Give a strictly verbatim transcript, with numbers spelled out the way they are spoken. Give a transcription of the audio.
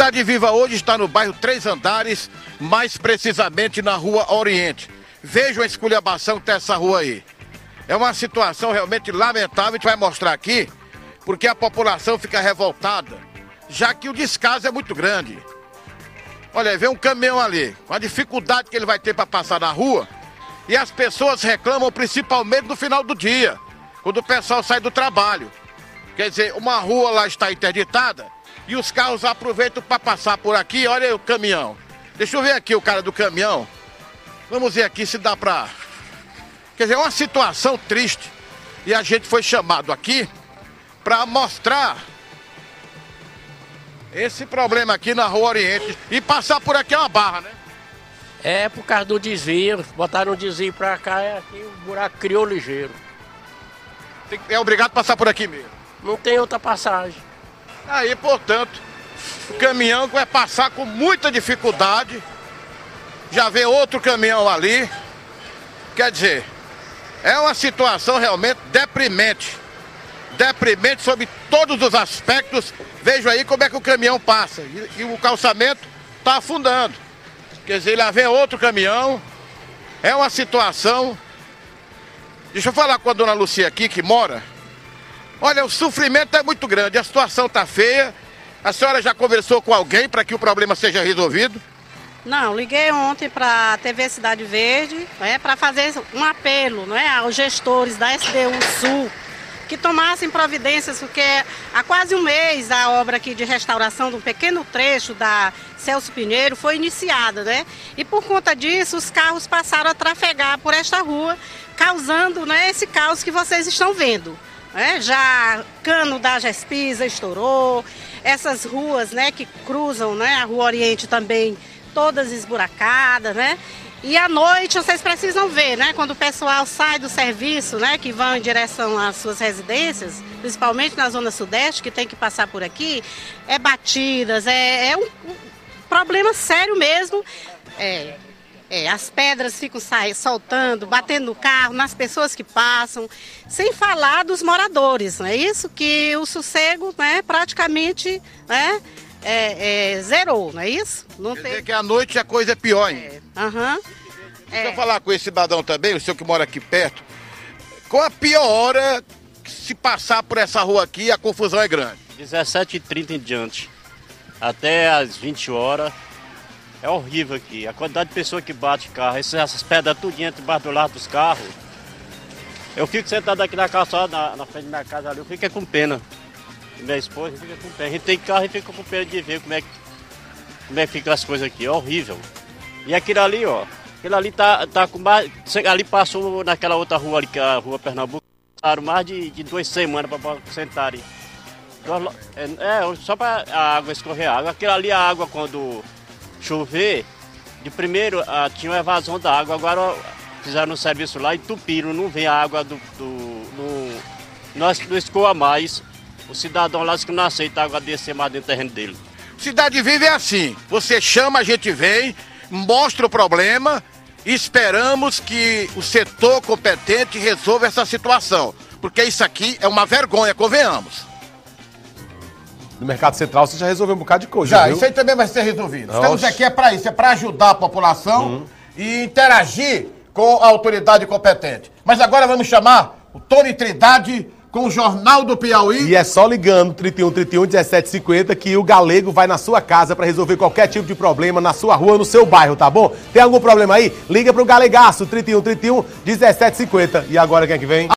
Cidade Viva hoje está no bairro Três Andares, mais precisamente na Rua Oriente. Vejam a esculhambação que tem essa rua aí. É uma situação realmente lamentável, a gente vai mostrar aqui, porque a população fica revoltada, já que o descaso é muito grande. Olha, vem um caminhão ali, com a dificuldade que ele vai ter para passar na rua, e as pessoas reclamam principalmente no final do dia, quando o pessoal sai do trabalho. Quer dizer, uma rua lá está interditada, e os carros aproveitam para passar por aqui. Olha aí o caminhão. Deixa eu ver aqui o cara do caminhão. Vamos ver aqui se dá para... Quer dizer, é uma situação triste. E a gente foi chamado aqui para mostrar esse problema aqui na Rua Oriente. E passar por aqui é uma barra, né? É, por causa do desvio. Botaram um desvio para cá e aqui o buraco criou ligeiro. Tem, é obrigado a passar por aqui mesmo. Não tem outra passagem. Aí, portanto, o caminhão vai passar com muita dificuldade. Já vê outro caminhão ali. Quer dizer, é uma situação realmente deprimente. Deprimente sobre todos os aspectos. Veja aí como é que o caminhão passa. E, e o calçamento está afundando. Quer dizer, lá vem outro caminhão. É uma situação... Deixa eu falar com a dona Lucia aqui, que mora. Olha, o sofrimento é muito grande, a situação está feia. A senhora já conversou com alguém para que o problema seja resolvido? Não, liguei ontem para a T V Cidade Verde, né, para fazer um apelo, não é, aos gestores da S D U Sul, que tomassem providências, porque há quase um mês a obra aqui de restauração de um pequeno trecho da Celso Pinheiro foi iniciada, né? E por conta disso, os carros passaram a trafegar por esta rua, causando, né, esse caos que vocês estão vendo. É, já cano da Gespisa estourou, essas ruas, né, que cruzam, né, a Rua Oriente também, todas esburacadas, né? E à noite vocês precisam ver, né, quando o pessoal sai do serviço, né, que vão em direção às suas residências, principalmente na Zona Sudeste, que tem que passar por aqui, é batidas, é, é um, um problema sério mesmo. É, É, as pedras ficam saindo, soltando, batendo no carro, nas pessoas que passam, sem falar dos moradores, não é isso? Que o sossego, né, praticamente, né, é, é, zerou, não é isso? Não Quer tem... dizer que à noite a coisa é pior ainda. É, uhum. Deixa é. eu falar com esse cidadão também, o senhor que mora aqui perto. Qual a pior hora que se passar por essa rua aqui, a confusão é grande? dezessete e trinta em diante, até às vinte horas. É horrível aqui, a quantidade de pessoas que bate carro, essas pedras tudinho debaixo do lado dos carros. Eu fico sentado aqui na calçada, na, na frente da minha casa ali, eu fico com pena. Minha esposa fica com pena. A gente tem carro e fica com pena de ver como é que, como é que ficam as coisas aqui, é horrível. E aquilo ali, ó, aquilo ali tá, tá com mais... Ali passou naquela outra rua ali, que é a Rua Pernambuco, passaram mais de, de duas semanas para sentarem. É, é, só para a água escorrer água. Aquilo ali, a água quando... chover, de primeiro ah, tinha uma evasão da água, agora fizeram um serviço lá e entupiram, não vem a água do... do no, nós não escoa mais, o cidadão lá disse que não aceita a água descer mais dentro do terreno dele. Cidade Viva é assim, você chama, a gente vem, mostra o problema e esperamos que o setor competente resolva essa situação, porque isso aqui é uma vergonha, convenhamos. No Mercado Central você já resolveu um bocado de coisa, Já, viu? isso aí também vai ser resolvido. Nossa. Estamos aqui é para isso, é para ajudar a população uhum. e interagir com a autoridade competente. Mas agora vamos chamar o Tony Trindade com o Jornal do Piauí. E é só ligando trinta e um, trinta e um, dezessete cinquenta que o Galego vai na sua casa para resolver qualquer tipo de problema na sua rua, no seu bairro, tá bom? Tem algum problema aí? Liga pro Galegaço, trinta e um, trinta e um, dezessete cinquenta. E agora quem é que vem?